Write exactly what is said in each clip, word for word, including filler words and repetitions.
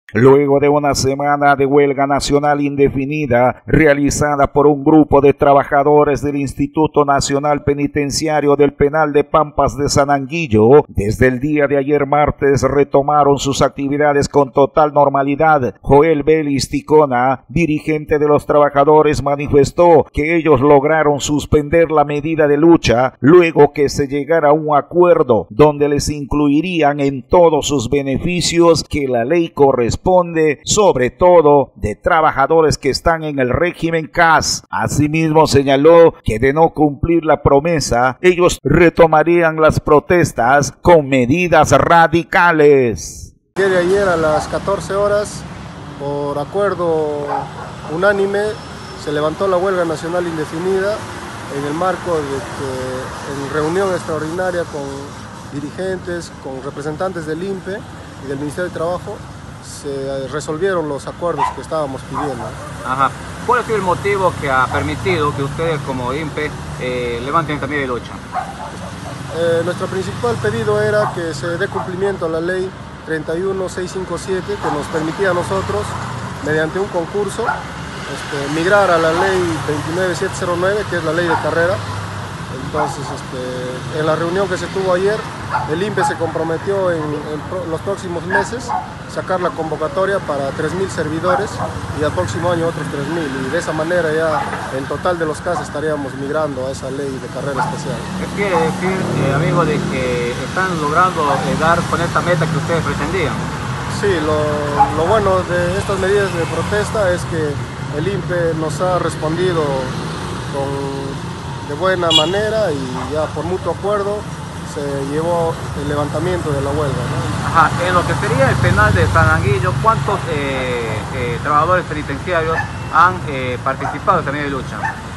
Luego de una semana de huelga nacional indefinida realizada por un grupo de trabajadores del Instituto Nacional Penitenciario del Penal de Pampas de Sananguillo, desde el día de ayer martes retomaron sus actividades con total normalidad. Joel Vélez Ticona, dirigente de los trabajadores, manifestó que ellos lograron suspender la medida de lucha luego que se llegara a un acuerdo donde les incluirían en todos sus beneficios que la ley corresponde, sobre todo de trabajadores que están en el régimen C A S. Asimismo señaló que de no cumplir la promesa, ellos retomarían las protestas con medidas radicales. De ayer a las catorce horas, por acuerdo unánime, se levantó la huelga nacional indefinida en el marco de que en reunión extraordinaria con dirigentes, con representantes del I N P E y del Ministerio de Trabajo, se resolvieron los acuerdos que estábamos pidiendo. Ajá. ¿Cuál ha sido el motivo que ha permitido que ustedes como I N P E eh, levanten esta medida de lucha? Eh, nuestro principal pedido era que se dé cumplimiento a la ley treinta y uno mil seiscientos cincuenta y siete, que nos permitía a nosotros, mediante un concurso, este, migrar a la ley veintinueve mil setecientos nueve, que es la ley de carrera. Entonces, este, en la reunión que se tuvo ayer, el I N P E se comprometió en, en pro, los próximos meses sacar la convocatoria para tres mil servidores y al próximo año otros tres mil, y de esa manera ya el total de los casos estaríamos migrando a esa ley de carrera especial. ¿Qué quiere decir, eh, amigo, de que están logrando eh, dar con esta meta que ustedes pretendían? Sí, lo, lo bueno de estas medidas de protesta es que el I N P E nos ha respondido con de buena manera y ya por mutuo acuerdo se llevó el levantamiento de la huelga, ¿no? Ajá. En lo que sería el penal de Sananguillo, ¿cuántos eh, eh, trabajadores penitenciarios han eh, participado en esta medida de lucha?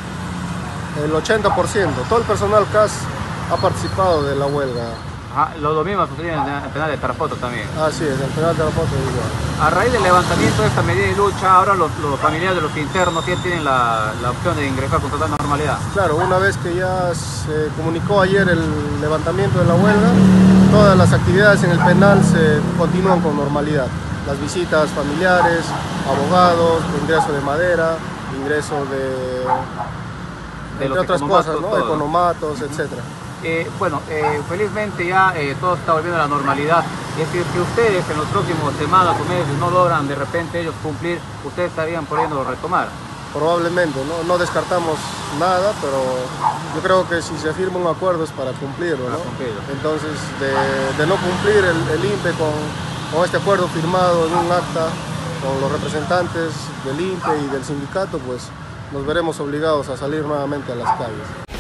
El ochenta por ciento, todo el personal C A S ha participado de la huelga. Ajá. Lo mismo sucedió en el penal de Tarapoto también. Así es, el penal de Tarapoto igual. A raíz del levantamiento de esta medida de lucha, ahora los, los familiares de los internos ya tienen la, la opción de ingresar con total normalidad. Claro, una vez que ya se comunicó ayer el levantamiento de la huelga, todas las actividades en el penal se continúan con normalidad. Las visitas familiares, abogados, ingreso de madera, ingreso de, de entre otras cosas, ¿no? Economatos, uh-huh. etcétera. Eh, bueno, eh, felizmente ya eh, todo está volviendo a la normalidad. Es decir, que ustedes en los próximos semanas o meses no logran de repente ellos cumplir, ustedes estarían pudiendo retomar. Probablemente, ¿no? No descartamos nada, pero yo creo que si se firma un acuerdo es para cumplirlo, ¿no? Cumplirlo. Entonces, de, de no cumplir el, el I N P E con, con este acuerdo firmado en un acta con los representantes del I N P E y del sindicato, pues nos veremos obligados a salir nuevamente a las calles.